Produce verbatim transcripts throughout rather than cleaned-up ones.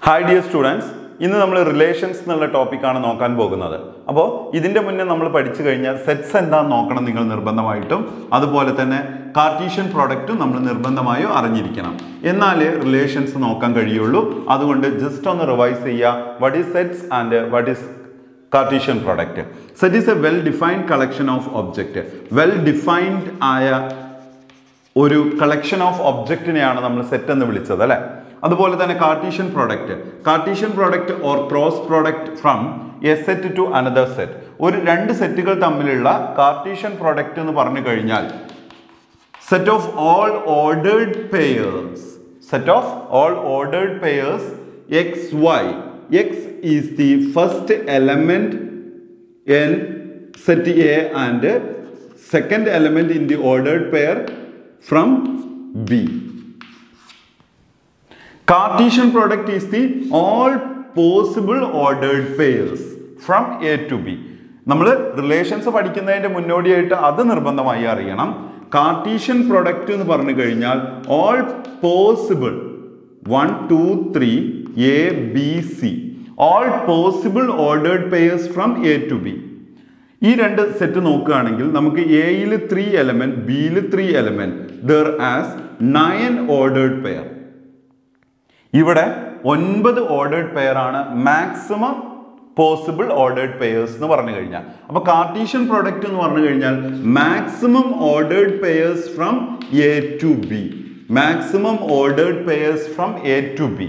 Hi dear students, ഇന്ന് നമ്മൾ relations എന്നുള്ള ടോപ്പിക്കാണ് നോക്കാൻ പോകുന്നത്. അപ്പോൾ ഇതിന്റെ മുന്നേ നമ്മൾ പഠിച്ചു കഴിഞ്ഞാൽ സെറ്റ്സ് എന്താണെന്ന് നോക്കണം നിങ്ങൾ നിർബന്ധമായിട്ടും. അതുപോലെ തന്നെ കാർട്ടീഷ്യൻ പ്രോഡക്റ്റും നമ്മൾ നിർബന്ധമായും അറിഞ്ഞിരിക്കണം. എന്നാലേ റിലേഷൻസ് നോക്കാൻ കഴിയുള്ളൂ. അതുകൊണ്ട് ജസ്റ്റ് ഒന്ന് റിവൈസ് ചെയ്യുക. What is sets and what is Cartesian product. Set is a well-defined collection of object. Well-defined ആയ ഒരു collection of object നെയാണ് നമ്മൾ സെറ്റ് എന്ന് വിളിച്ചത് അല്ലേ? അതുപോലെ തന്നെ Cartesian product. Cartesian product or cross product from a set to another set. ഒരു രണ്ട് സെറ്റുകൾ തമ്മിലുള്ള Cartesian product എന്ന് പറഞ്ഞു കഴിഞ്ഞാൽ set of all ordered pairs. Set of all ordered pairs x, y. X is the first element in set A and second element in the ordered pair from B. Cartesian product is the all possible ordered pairs from A to B. നമ്മൾ relations പഠിക്കുന്നതിന്റെ മുന്നോടിയായിട്ട് അത് നിർബന്ധമായി അറിയണം. Cartesian product എന്ന് പറഞ്ഞു കഴിഞ്ഞാൽ all possible one, two, three A, B, C. All possible ordered pairs from A to B. ഈ രണ്ട് സെറ്റ് നോക്കുകയാണെങ്കിൽ നമുക്ക് എയിൽ ത്രീ എലമെന്റ് ബിയിൽ three element there as nine ordered pair. ഇവിടെ ഒൻപത് ordered pair ആണ് മാക്സിമം പോസിബിൾ ordered pairs എന്ന് പറഞ്ഞു കഴിഞ്ഞാൽ. അപ്പൊ കാർട്ടീഷ്യൻ പ്രോഡക്റ്റ് എന്ന് പറഞ്ഞു കഴിഞ്ഞാൽ maximum ordered pairs from A to B. Maximum ordered pairs from A to B.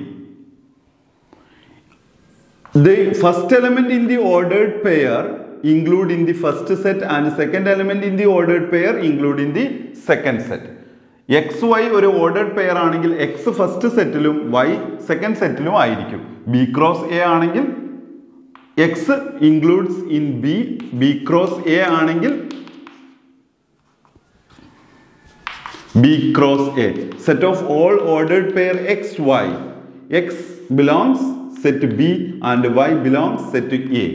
The first element in the ordered pair include in the first set and second element in the ordered pair include in the second set. X, Y ഒരു ordered pair ആണെങ്കിൽ X first സെറ്റിലും Y second സെറ്റിലും ആയിരിക്കും. B cross A ആണെങ്കിൽ X includes in B, B cross A ആണെങ്കിൽ B cross A. Set of all ordered pair X, Y. X belongs set B and Y belongs set A.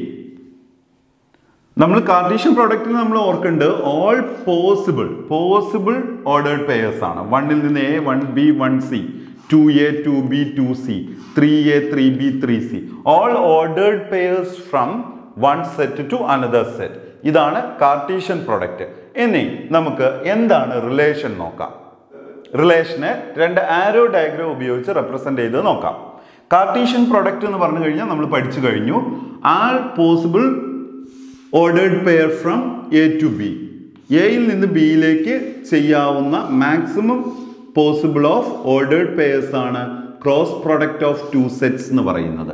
നമ്മൾ Cartesian പ്രോഡക്റ്റിൽ നമ്മൾ ഓർക്കേണ്ടത് all possible possible ordered pairs ആണ്. വണ്ണിൽ നിന്ന് A, one B, one C, two A, two B, two C, three A, three B, three C. All ordered pairs from one set to another set. ഇതാണ് Cartesian product. ഇനി നമുക്ക് എന്താണ് relation നോക്കാം. റിലേഷനെ രണ്ട് ആരോ diagram ഉപയോഗിച്ച് റെപ്രസെന്റ് ചെയ്ത് നോക്കാം. Cartesian product എന്ന് പറഞ്ഞു കഴിഞ്ഞാൽ നമ്മൾ പഠിച്ചു കഴിഞ്ഞു. All possible ordered pair from A to B. എയിൽ നിന്ന് ബിയിലേക്ക് ചെയ്യാവുന്ന maximum possible of ordered pairs ആണ് cross product of two sets എന്ന് പറയുന്നത്.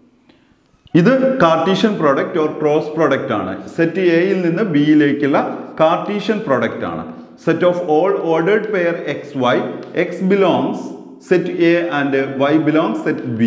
ഇത് Cartesian product or cross product ആണ്. സെറ്റ് എയിൽ നിന്ന് ബിയിലേക്കുള്ള കാർട്ടീഷ്യൻ പ്രോഡക്റ്റ് ആണ്. Set of all ordered pair X, Y. X belongs set A and Y belongs set B.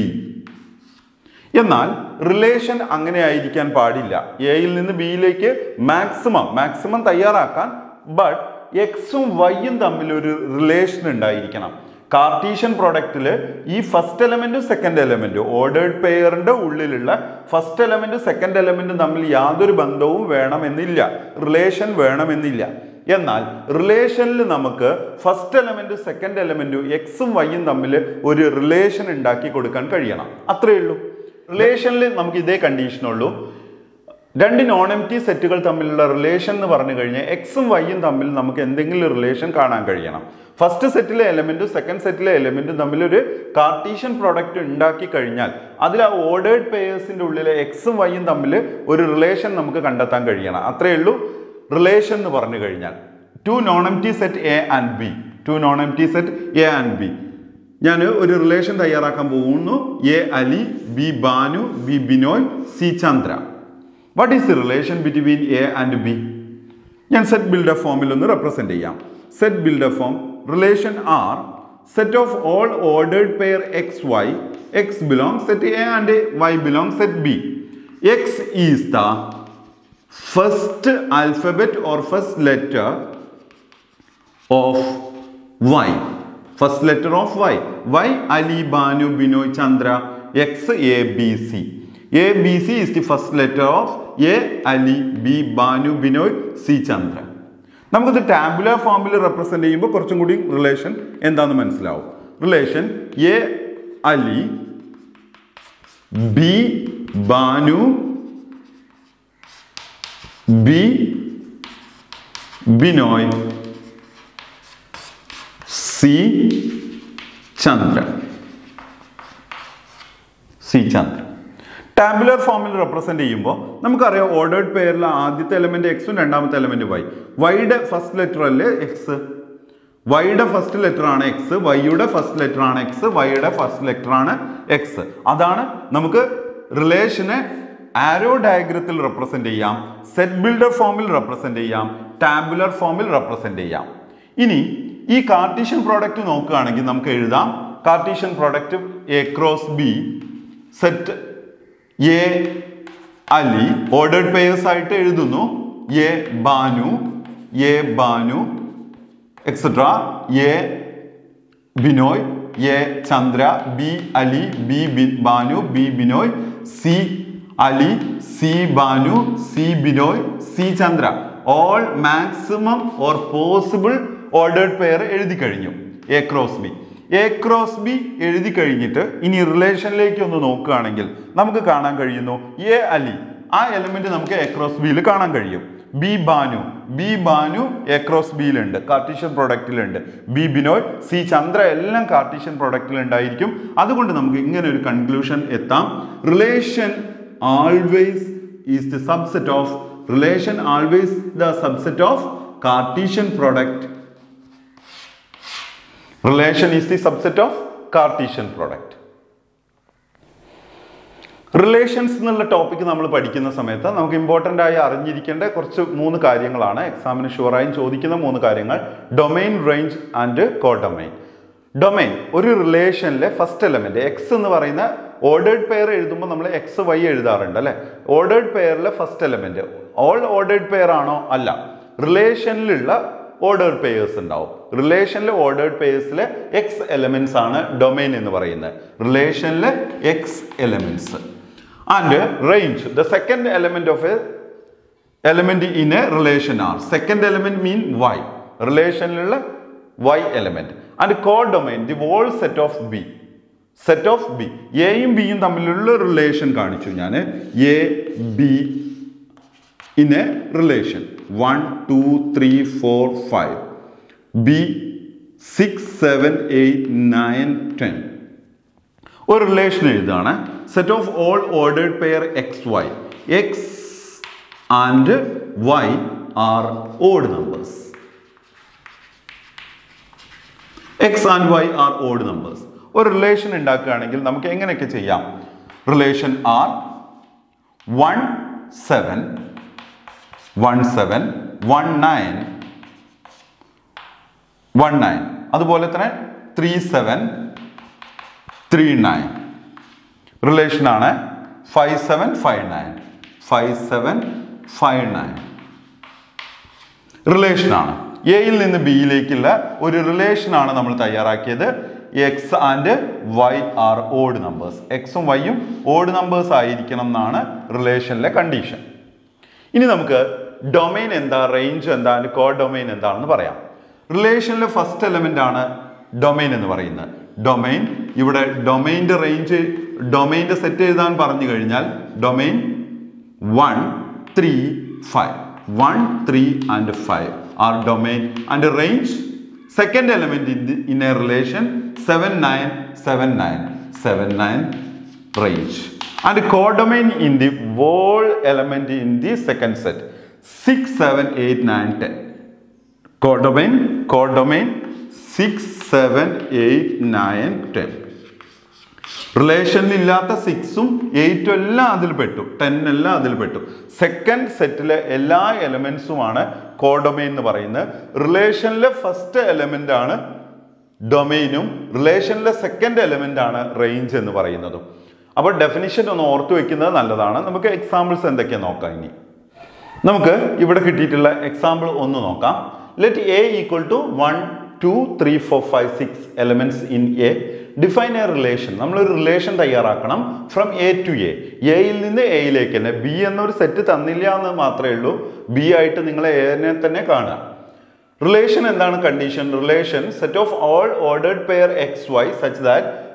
എന്നാൽ റിലേഷൻ അങ്ങനെ ആയിരിക്കാൻ പാടില്ല. എയിൽ നിന്ന് ബിയിലേക്ക് മാക്സിമം മാക്സിമം തയ്യാറാക്കാൻ ബട്ട് എക്സും വൈയും തമ്മിൽ ഒരു റിലേഷൻ ഉണ്ടായിരിക്കണം. കാർട്ടീഷ്യൻ പ്രോഡക്റ്റിൽ ഈ ഫസ്റ്റ് എലമെന്റും സെക്കൻഡ് എലമെന്റും ഓർഡേർഡ് പെയറിന്റെ ഉള്ളിലുള്ള ഫസ്റ്റ് എലമെന്റും സെക്കൻഡ് എലമെന്റും തമ്മിൽ യാതൊരു ബന്ധവും വേണമെന്നില്ല, റിലേഷൻ വേണമെന്നില്ല. എന്നാൽ റിലേഷനിൽ നമുക്ക് ഫസ്റ്റ് എലമെന്റ് സെക്കൻഡ് എലമെന്റ് എക്സും വൈയും തമ്മിൽ ഒരു റിലേഷൻ ഉണ്ടാക്കി കൊടുക്കാൻ കഴിയണം. അത്രയേ ഉള്ളൂ. റിലേഷനിൽ നമുക്ക് ഇതേ കണ്ടീഷനുള്ളൂ. രണ്ട് നോൺ എംപ്റ്റി സെറ്റുകൾ തമ്മിലുള്ള റിലേഷൻ എന്ന് പറഞ്ഞു കഴിഞ്ഞാൽ എക്സും വൈയും തമ്മിൽ നമുക്ക് എന്തെങ്കിലും റിലേഷൻ കാണാൻ കഴിയണം. ഫസ്റ്റ് സെറ്റിലെ എലമെന്റും സെക്കൻഡ് സെറ്റിലെ എലമെന്റും തമ്മിൽ ഒരു കാർട്ടീഷ്യൻ പ്രോഡക്റ്റ് ഉണ്ടാക്കി കഴിഞ്ഞാൽ അതിൽ ആ ഓർഡേർഡ് പെയേഴ്സിന്റെ ഉള്ളിലെ എക്സും വൈയും തമ്മിൽ ഒരു റിലേഷൻ നമുക്ക് കണ്ടെത്താൻ കഴിയണം. അത്രയേ ഉള്ളൂ റിലേഷൻ എന്ന് പറഞ്ഞു കഴിഞ്ഞാൽ. Two non empty set A and B. Two non empty set A and B. ഞാൻ ഒരു റിലേഷൻ തയ്യാറാക്കാൻ പോകുന്നു. A Ali, B Banu, B Binoy, C Chandra. What is the relation between A and B? ഞാൻ സെറ്റ് ബിൽഡർ ഫോമിൽ ഒന്ന് റെപ്രസെന്റ് ചെയ്യാം. Set builder form relation R set of all ordered pair x y. X belong set A and y belong set B. X is the first alphabet or first letter of Y. First letter of Y. Y Ali, Banu, Binoy, Chandra. X A B C. A B C is the first letter of A Ali, B Banu, Binoy, C Chandra. നമുക്കിത് tabular ഫോമിൽ represent ചെയ്യുമ്പോൾ കുറച്ചും കൂടി relation എന്താണെന്ന് മനസ്സിലാവും. Relation A Ali B Banu, B Binoy, C Chandra. C Chandra. Tabular ഫോമിൽ represent ചെയ്യുമ്പോൾ നമുക്കറിയാം ഓർഡേർഡ് പേരിലെ ആദ്യത്തെ എലമെന്റ് എക്സും രണ്ടാമത്തെ എലമെന്റ് വൈ. വൈയുടെ ഫസ്റ്റ് ലെറ്റർ അല്ലേ എക്സ്? വൈയുടെ ഫസ്റ്റ് ലെറ്റർ ആണ് എക്സ്, വൈയുടെ ഫസ്റ്റ് ലെറ്റർ ആണ് എക്സ്, വൈയുടെ ഫസ്റ്റ് ലെറ്റർ ആണ് എക്സ്. അതാണ് നമുക്ക് റിലേഷനെ ആരോ ഡയഗ്രത്തിൽ റെപ്രസെന്റ് ചെയ്യാം, സെറ്റ് ബിൽഡർ ഫോമിൽ റെപ്രസെന്റ് ചെയ്യാം, ടാബുലർ ഫോമിൽ റെപ്രസെന്റ് ചെയ്യാം. ഇനി ഈ കാർട്ടീഷ്യൻ പ്രോഡക്റ്റ് നോക്കുകയാണെങ്കിൽ നമുക്ക് എഴുതാം Cartesian product A cross B set A Ali ordered pairs ആയിട്ട് എഴുതുന്നു. A Banu, A Banu etcetera, A Binoy, A Chandra, B Ali, B Banu, B Binoy, C Ali, C Banu, C Binoy, C Chandra. All maximum or possible ordered pair എഴുതി കഴിഞ്ഞു A cross B. A cross B എഴുതി കഴിഞ്ഞിട്ട് ഇനി റിലേഷനിലേക്ക് ഒന്ന് നോക്കുകയാണെങ്കിൽ നമുക്ക് കാണാൻ കഴിയുന്നു എ അലി, ആ എലിമെന്റ് നമുക്ക് എ ക്രോസ് ബിയിൽ കാണാൻ കഴിയും. B Banu, B Banu A cross ബിയിലുണ്ട്, കാർട്ടീഷ്യൻ പ്രൊഡക്റ്റിലുണ്ട്. ബി ബിനോയ്, സി ചന്ദ്ര എല്ലാം കാർട്ടീഷ്യൻ പ്രൊഡക്റ്റിൽ ഉണ്ടായിരിക്കും. അതുകൊണ്ട് നമുക്ക് ഇങ്ങനെ ഒരു കൺക്ലൂഷൻ എത്താം. Relation always is the subset of relation always the subset of Cartesian product. Relation is the subset of Cartesian product. Relations എന്നുള്ള ടോപ്പിക്ക് നമ്മൾ പഠിക്കുന്ന സമയത്ത് നമുക്ക് ഇമ്പോർട്ടൻ്റ് ആയി അറിഞ്ഞിരിക്കേണ്ട കുറച്ച് മൂന്ന് കാര്യങ്ങളാണ്, എക്സാമിന് ഷുവറായും ചോദിക്കുന്ന മൂന്ന് കാര്യങ്ങൾ. Domain, range and codomain. Domain ഒരു റിലേഷനിലെ ഫസ്റ്റ് എലമെന്റ് എക്സ് എന്ന് പറയുന്ന ഓർഡേർഡ് പെയർ എഴുതുമ്പോൾ നമ്മൾ എക്സ് വൈ എഴുതാറുണ്ട് അല്ലെ. ഓർഡേർഡ് പെയറിലെ first element all ordered pair ആണോ? അല്ല. റിലേഷനിലുള്ള ഓർഡേർഡ് പെയേഴ്സ് ഉണ്ടാവും. റിലേഷനിലെ ഓർഡേർഡ് പെയേഴ്സിലെ എക്സ് എലമെന്റ്സ് ആണ് ഡൊമൈൻ എന്ന് പറയുന്നത്. റിലേഷനിലെ x elements. And range the second element of a element in a relation R. Second element mean y, റിലേഷനിലുള്ള y element. And codomain the whole set of B. Set of B, എയും ബിയും തമ്മിലുള്ള relation കാണിച്ചു ഞാൻ. A B in a relation one two three four five, b six seven eight nine ten. ഒരു relation എഴുതാണ്. Set of all ordered pair x y. X and y are odd numbers. X and y are odd numbers. ഒരു relation ഉണ്ടാക്കുകയാണെങ്കിൽ നമുക്ക് എങ്ങനെയൊക്കെ ചെയ്യാം? Relation R one seven one seven one nine one nine, അതുപോലെ തന്നെ three seven three nine. Relation ആണ് five seven five nine five seven five nine. Relation ആണ്. എയിൽ നിന്ന് ബിയിലേക്കുള്ള ഒരു റിലേഷൻ ആണ് നമ്മൾ തയ്യാറാക്കിയത്. X and y are odd numbers. എക്സും വൈയും ഓഡ് നമ്പേഴ്സ് ആയിരിക്കണം എന്നാണ് റിലേഷനിലെ കണ്ടീഷൻ. ഇനി നമുക്ക് ഡൊമൈൻ എന്താ, റേഞ്ച് എന്താ, കോ ഡൊമൈൻ എന്താണെന്ന് പറയാം. റിലേഷനിലെ ഫസ്റ്റ് എലമെന്റ് ആണ് ഡൊമൈൻ എന്ന് പറയുന്നത്. ഡൊമൈൻ ഇവിടെ ഡൊമൈൻ്റെ റേഞ്ച്, ഡൊമൈൻ്റെ സെറ്റ് എഴുതാൻ പറഞ്ഞു കഴിഞ്ഞാൽ domain one three five one three and five are domain. And range second element in the in a relation seven nine seven nine seven nine range. And codomain in the whole element in the second set six seven eight nine ten. Codomain codomain six seven eight nine ten. റിലേഷനിൽ ഇല്ലാത്ത സിക്സും എയ്റ്റും എല്ലാം അതിൽ പെട്ടു, ten എല്ലാം അതിൽ പെട്ടു. Second സെറ്റിലെ എല്ലാ എലമെന്റ്സുമാണ് കോഡൊമൈൻ എന്ന് പറയുന്നത്. റിലേഷനിലെ ഫസ്റ്റ് എലമെന്റ് ആണ് ഡൊമൈനും റിലേഷനിലെ സെക്കൻഡ് എലമെന്റ് ആണ് റേഞ്ച് എന്ന് പറയുന്നതും. അപ്പോൾ ഡെഫിനിഷൻ ഒന്ന് ഓർത്തു വെക്കുന്നത് നല്ലതാണ്. നമുക്ക് എക്സാമ്പിൾസ് എന്തൊക്കെയാണ് നോക്കാം. ഇനി നമുക്ക് ഇവിടെ കിട്ടിയിട്ടുള്ള എക്സാമ്പിൾ ഒന്ന് നോക്കാം. Let A equal to one two three four five six elements in A. Define a relation. നമ്മളൊരു റിലേഷൻ തയ്യാറാക്കണം ഫ്രം എ ടു എ. എയിൽ നിന്ന് എയിലേക്ക് തന്നെ. ബി എന്നൊരു സെറ്റ് തന്നില്ല എന്ന് മാത്രമേ ഉള്ളൂ. ബി ആയിട്ട് നിങ്ങൾ എനെ തന്നെ കാണുക. റിലേഷൻ എന്താണ് condition? Relation set of all ordered pair x y such that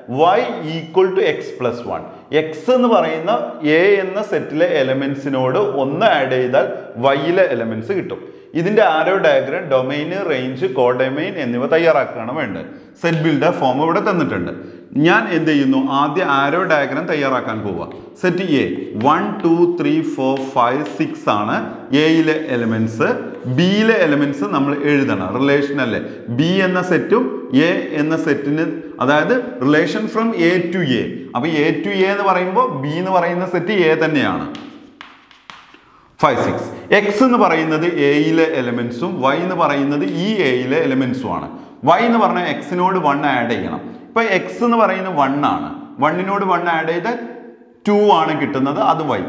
y equal to x plus one. X എന്ന് പറയുന്ന a എന്ന സെറ്റിലെ എലമെന്റ്സിനോട് ഒന്ന് ആഡ് ചെയ്താൽ y ലെ എലമെന്റ്സ് കിട്ടും. ഇതിന്റെ arrow diagram domain, range, codomain എന്നിവ തയ്യാറാക്കുകയാണ് വേണ്ടത്. സെറ്റ് ബിൽഡർ ഫോം ഇവിടെ തന്നിട്ടുണ്ട്. ഞാൻ എന്ത് ചെയ്യുന്നു? ആദ്യം ആരോ ഡയഗ്രം തയ്യാറാക്കാൻ പോവുക. Set A one two three four five six ആണ് എയിലെ എലമെന്റ്സ്. ബിയിലെ എലമെന്റ്സ് നമ്മൾ എഴുതണം. റിലേഷൻ അല്ലേ? ബി എന്ന സെറ്റും എ എന്ന സെറ്റിന്, അതായത് relation from A to A. അപ്പൊ എ ടു എ എന്ന് പറയുമ്പോൾ ബി എന്ന് പറയുന്ന സെറ്റ് എ തന്നെയാണ്. Five six. എക്സ് എന്ന് പറയുന്നത് എയിലെ എലമെന്റ്സും വൈ എന്ന് പറയുന്നത് ഈ എയിലെ എലമെന്റ്സും ആണ്. വൈ എന്ന് പറഞ്ഞാൽ എക്സിനോട് വൺ ആഡ് ചെയ്യണം. ഇപ്പൊ എക്സ് എന്ന് പറയുന്നത് വൺ ആണ്. വണ്ണിനോട് വൺ ആഡ് ചെയ്താൽ ടു ആണ് കിട്ടുന്നത്. അത് y.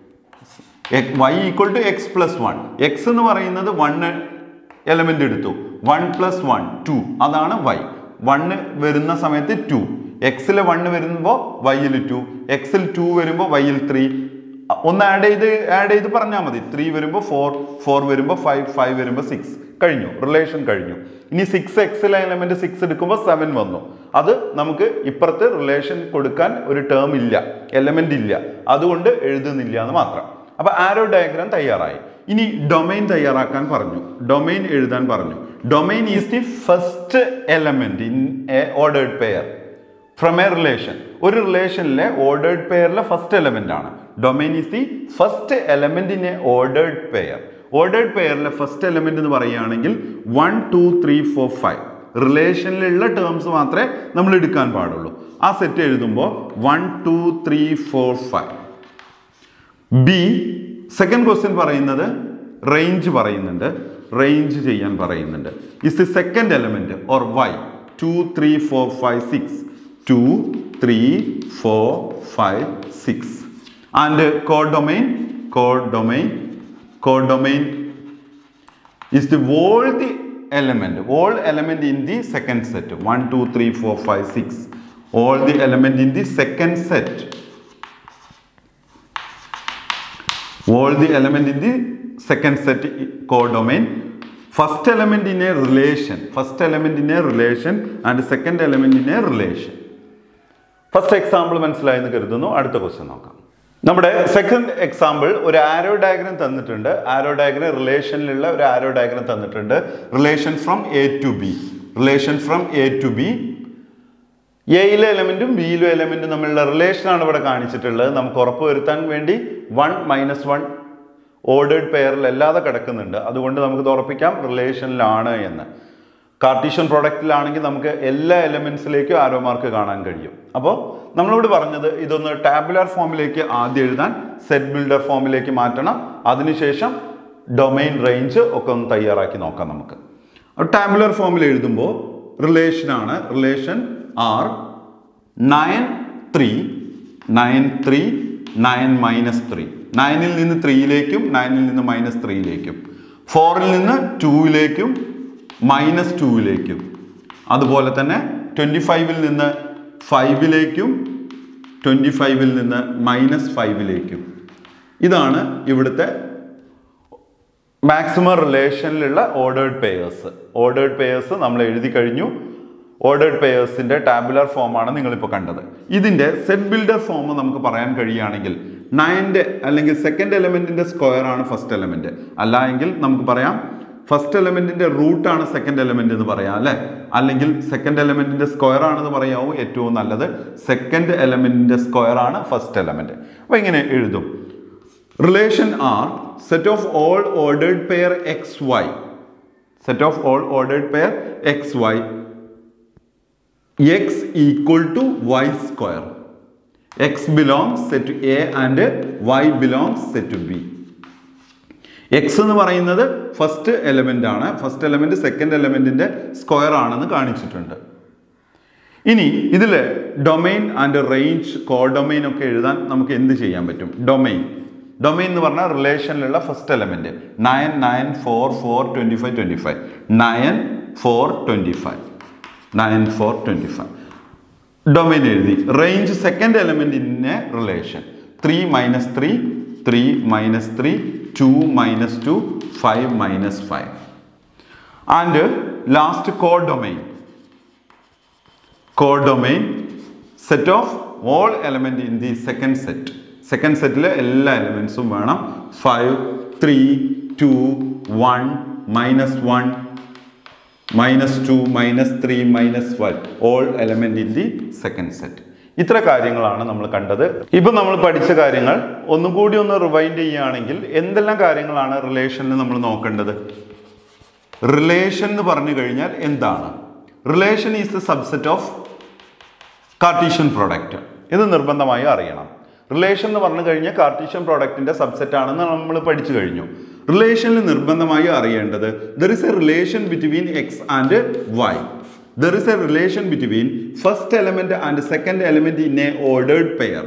Y equal to x plus one. X എന്ന് പറയുന്നത് വൺ എലമെന്റ് എടുത്തു. വൺ പ്ലസ് വൺ ടു, അതാണ് വൈ. വണ്ണ് വരുന്ന സമയത്ത് ടു. എക്സിലെ വണ്ണ് വരുമ്പോൾ വൈയിൽ ടു. എക്സിൽ ടു വരുമ്പോൾ വൈയിൽ ത്രീ. ഒന്ന് ആഡ് ചെയ്ത് ആഡ് ചെയ്ത് പറഞ്ഞാൽ മതി. ത്രീ വരുമ്പോൾ ഫോർ, ഫോർ വരുമ്പോൾ ഫൈവ്, ഫൈവ് വരുമ്പോൾ സിക്സ്. കഴിഞ്ഞു, റിലേഷൻ കഴിഞ്ഞു. ഇനി സിക്സ് എക്സിലെ എലമെന്റ് സിക്സ് എടുക്കുമ്പോൾ സെവൻ വന്നു. അത് നമുക്ക് ഇപ്പുറത്ത് റിലേഷൻ കൊടുക്കാൻ ഒരു ടേം ഇല്ല, എലമെന്റ് ഇല്ല, അതുകൊണ്ട് എഴുതുന്നില്ല എന്ന് മാത്രം. അപ്പൊ ആരോ ഡയഗ്രാം തയ്യാറായി. ഇനി ഡൊമൈൻ തയ്യാറാക്കാൻ പറഞ്ഞു, ഡൊമൈൻ എഴുതാൻ പറഞ്ഞു. Domain is the first element in a ordered pair from a relation. ഒരു റിലേഷനിലെ ഓർഡേർഡ് പെയറിലെ ഫസ്റ്റ് എലമെന്റ് ആണ്. Domain is the first element in a ordered pair. Ordered പെയറിലെ ഫസ്റ്റ് എലമെന്റ് എന്ന് പറയുകയാണെങ്കിൽ one two three four five റിലേഷനിലുള്ള terms മാത്രമേ നമ്മൾ എടുക്കാൻ പാടുള്ളൂ. ആ സെറ്റ് എഴുതുമ്പോൾ one two three four five. B second question പറയുന്നത് റേഞ്ച് പറയുന്നുണ്ട്, റേഞ്ച് ചെയ്യാൻ പറയുന്നുണ്ട്. Is the second element or y two three four five six. Two three four five six. And codomain, codomain codomain is the all the element, all element in the second set. one two three four five six, all the element in the second set, all the element in the second set codomain. First element in a relation, first element in a relation and second element in a relation. First example മനസ്സിലായെന്ന് കരുതുന്നു. അടുത്ത question നോക്കാം. നമ്മുടെ second example ഒരു arrow diagram തന്നിട്ടുണ്ട്. ആരോ diagram റിലേഷനിലുള്ള ഒരു arrow diagram തന്നിട്ടുണ്ട്. Relation from A to B, relation from A to B. എയിലെ എലമെന്റും ബിയിലെ എലമെന്റും തമ്മിലുള്ള റിലേഷനാണ് ഇവിടെ കാണിച്ചിട്ടുള്ളത്. നമുക്ക് ഉറപ്പ് വരുത്താൻ വേണ്ടി വൺ മൈനസ് വൺ ഓർഡേർഡ് പെയറിൽ അല്ലാതെ കിടക്കുന്നുണ്ട്. അതുകൊണ്ട് നമുക്ക് ഉറപ്പിക്കാം റിലേഷനിലാണ് എന്ന്. കാർട്ടീഷ്യൻ പ്രൊഡക്റ്റിലാണെങ്കിൽ നമുക്ക് എല്ലാ എലമെന്റ്സിലേക്കും ആരോ മാർക്ക് കാണാൻ കഴിയും. അപ്പോൾ നമ്മളോട് പറഞ്ഞത് ഇതൊന്ന് ടാബുലാർ ഫോമിലേക്ക് ആദ്യം എഴുതാൻ സെറ്റ് ബിൽഡർ ഫോമിലേക്ക് മാറ്റണം. അതിനുശേഷം ഡൊമൈൻ, റേഞ്ച് ഒക്കെ ഒന്ന് തയ്യാറാക്കി നോക്കാം നമുക്ക്. ടാബുലാർ ഫോമിൽ എഴുതുമ്പോൾ റിലേഷനാണ്. Relation R nine three, nine three, nine minus three. നയനിൽ നിന്ന് ത്രീയിലേക്കും നയനിൽ നിന്ന് മൈനസ് ത്രീയിലേക്കും, ഫോറിൽ നിന്ന് ടൂവിലേക്കും മൈനസ് ടൂവിലേക്കും, അതുപോലെ തന്നെ ട്വൻറ്റി ഫൈവിൽ നിന്ന് ഫൈവിലേക്കും ട്വൻറ്റി ഫൈവിൽ നിന്ന് മൈനസ് ഫൈവിലേക്കും. ഇതാണ് ഇവിടുത്തെ മാക്സിമം റിലേഷനിലുള്ള ഓർഡേർഡ് പെയേഴ്സ്. ഓർഡേർഡ് പെയേഴ്സ് നമ്മൾ എഴുതി കഴിഞ്ഞു. ഓർഡേർഡ് പെയേഴ്സിൻ്റെ ടാബുലാർ ഫോമാണ് നിങ്ങളിപ്പോൾ കണ്ടത്. ഇതിൻ്റെ സെറ്റ് ബിൽഡർ ഫോം നമുക്ക് പറയാൻ കഴിയുകയാണെങ്കിൽ നയൻ്റെ അല്ലെങ്കിൽ സെക്കൻഡ് എലമെൻറ്റിൻ്റെ സ്ക്വയർ ആണ് ഫസ്റ്റ് എലമെൻറ്റ്. അല്ല എങ്കിൽ നമുക്ക് പറയാം ഫസ്റ്റ് എലമെന്റിന്റെ റൂട്ടാണ് സെക്കൻഡ് എലമെന്റ് എന്ന് പറയാം അല്ലെ. അല്ലെങ്കിൽ സെക്കൻഡ് എലമെന്റിന്റെ സ്ക്വയർ ആണെന്ന് പറയാവൂ ഏറ്റവും നല്ലത്. സെക്കൻഡ് എലമെന്റിന്റെ സ്ക്വയർ ആണ് ഫസ്റ്റ് എലമെന്റ്. അപ്പൊ ഇങ്ങനെ എഴുതും. Relation R set of all ordered pair x y, set of all ordered pair x y, x equal to y square. X belongs set A and y belongs set B. X എന്ന് പറയുന്നത് first element ആണ്. First element second എലമെന്റിന്റെ square ആണെന്ന് കാണിച്ചിട്ടുണ്ട്. ഇനി ഇതിൽ domain and range, codomain ഒക്കെ എഴുതാൻ നമുക്ക് എന്ത് ചെയ്യാൻ പറ്റും? ഡൊമൈൻ, ഡൊമൈൻ എന്ന് പറഞ്ഞാൽ റിലേഷനിലുള്ള first element nine nine four four twenty five twenty five nine four twenty five nine four twenty five domain എഴുതി. റേഞ്ച് സെക്കൻഡ് എലമെന്റിന്റെ relation three minus three, three minus three, two minus two, five minus five. And last codomain, codomain set of all element in the second set. Second set le ella elements um venam. five, three, two, one, minus one, minus two, minus three, minus one. All element in the second set. ഇത്ര കാര്യങ്ങളാണ് നമ്മൾ കണ്ടത്. ഇപ്പോൾ നമ്മൾ പഠിച്ച കാര്യങ്ങൾ ഒന്നുകൂടി ഒന്ന് റിവൈൻഡ് ചെയ്യുകയാണെങ്കിൽ എന്തെല്ലാം കാര്യങ്ങളാണ് റിലേഷനിൽ നമ്മൾ നോക്കേണ്ടത്? റിലേഷൻ എന്ന് പറഞ്ഞു കഴിഞ്ഞാൽ എന്താണ്? Relation is the subset of Cartesian product. ഇത് നിർബന്ധമായി അറിയണം. റിലേഷൻ എന്ന് പറഞ്ഞു കഴിഞ്ഞാൽ കാർട്ടീഷ്യൻ പ്രോഡക്റ്റിന്റെ സബ്സെറ്റ് ആണെന്ന് നമ്മൾ പഠിച്ചു കഴിഞ്ഞു. റിലേഷനിൽ നിർബന്ധമായി അറിയേണ്ടത് there is a relation between x and y. There is a relation between first element and second element in a ordered pair.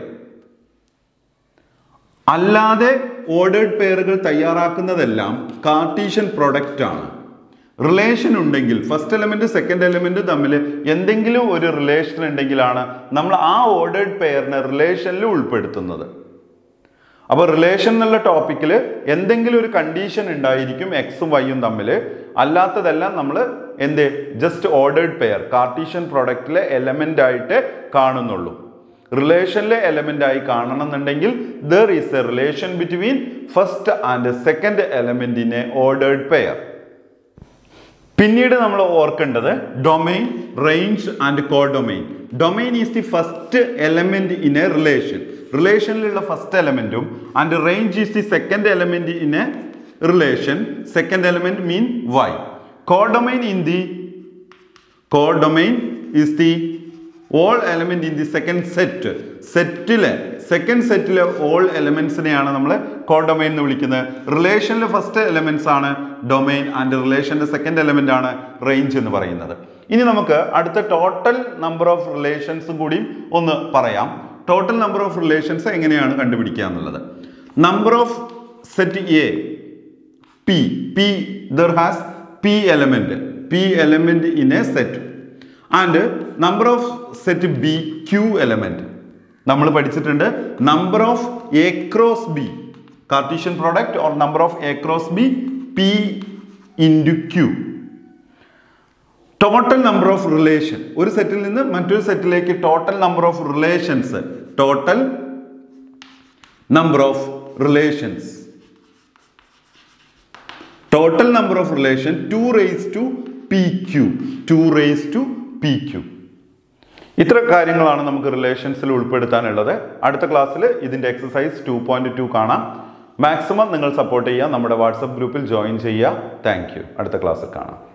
അല്ലാതെ ഓർഡേർഡ് പെയറുകൾ തയ്യാറാക്കുന്നതെല്ലാം കാർട്ടീഷ്യൻ പ്രോഡക്റ്റ് ആണ്. റിലേഷൻ ഉണ്ടെങ്കിൽ ഫസ്റ്റ് എലമെന്റ് സെക്കൻഡ് എലമെന്റ് തമ്മിൽ എന്തെങ്കിലും ഒരു റിലേഷൻ ഉണ്ടെങ്കിലാണ് നമ്മൾ ആ ഓർഡേർഡ് പെയറിനെ റിലേഷനിൽ ഉൾപ്പെടുത്തുന്നത്. അപ്പോൾ റിലേഷൻ എന്നുള്ള ടോപ്പിക്കിൽ എന്തെങ്കിലും ഒരു കണ്ടീഷൻ ഉണ്ടായിരിക്കും എക്സും വൈയും തമ്മിൽ. അല്ലാത്തതെല്ലാം നമ്മൾ എന്ത് ജസ്റ്റ് ഓർഡേർഡ് പെയർ കാർട്ടീഷ്യൻ പ്രോഡക്റ്റിലെ എലമെന്റ് ആയിട്ട് കാണുന്നുള്ളൂ. റിലേഷനിലെ എലമെന്റ് ആയി കാണണം എന്നുണ്ടെങ്കിൽ there is a relation between first and second element in a ordered pair. പിന്നീട് നമ്മൾ ഓർക്കേണ്ടത് domain, range and codomain. Domain is the first element in a relation. റിലേഷനിലുള്ള ഫസ്റ്റ് എലമെന്റും and range is the second element in a relation. Second element mean y. Codomain in the codomain is the all element in the second set. സെറ്റിലെ second സെറ്റിലെ all എലമെന്റ്സിനെയാണ് നമ്മൾ codomain എന്ന് വിളിക്കുന്നത്. റിലേഷനിലെ first elements ആണ് domain and റിലേഷന്റെ second element ആണ് റേഞ്ച് എന്ന് പറയുന്നത്. ഇനി നമുക്ക് അടുത്ത ടോട്ടൽ നമ്പർ ഓഫ് റിലേഷൻസും കൂടി ഒന്ന് പറയാം. ടോട്ടൽ നമ്പർ ഓഫ് റിലേഷൻസ് എങ്ങനെയാണ് കണ്ടുപിടിക്കുക എന്നുള്ളത്. Number of set A p p there has p element p element in A set and number of set B q element. നമ്മൾ പഠിച്ചിട്ടുണ്ട് number of A cross B Cartesian product or number of A cross B p into q. Total number of relation, ഒരു സെറ്റിൽ നിന്ന് മറ്റൊരു സെറ്റിലേക്ക് total number of relations. Total number of relations total number of relation two raise to P Q to raise to P Q. ഇത്ര കാര്യങ്ങളാണ് നമുക്ക് റിലേഷൻസിൽ ഉൾപ്പെടുത്താനുള്ളത്. അടുത്ത ക്ലാസ്സിൽ ഇതിന്റെ എക്സസൈസ് ടു പോയിന്റ് ടു കാണാം. മാക്സിമം നിങ്ങൾ സപ്പോർട്ട് ചെയ്യുക. നമ്മുടെ വാട്സപ്പ് ഗ്രൂപ്പിൽ ജോയിൻ ചെയ്യുക. Thank you. അടുത്ത ക്ലാസ്സിൽ കാണാം.